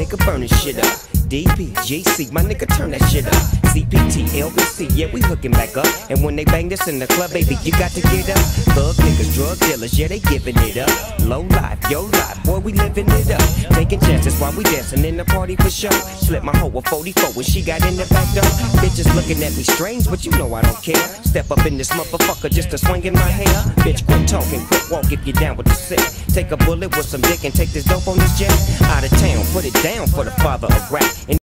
nigga burning shit up. DPGC, my nigga turn that shit up. CPT, LBC, yeah, we hooking back up. And when they bang this in the club, baby, you got to get up. Thug niggas, drug dealers, yeah, they giving it up. Low life, yo life, boy, we living it up. Taking chances while we dancing in the party for sure. Slip my hoe a 44 when she got in the back door. Bitches looking at me strange, but you know I don't care. Step up in this motherfucker just to swing in my hair. Bitch, quit talking, quit walk if you down with the sick. Take a bullet with some dick and take this dope on this jet. Out of town, put it down for the father of rap.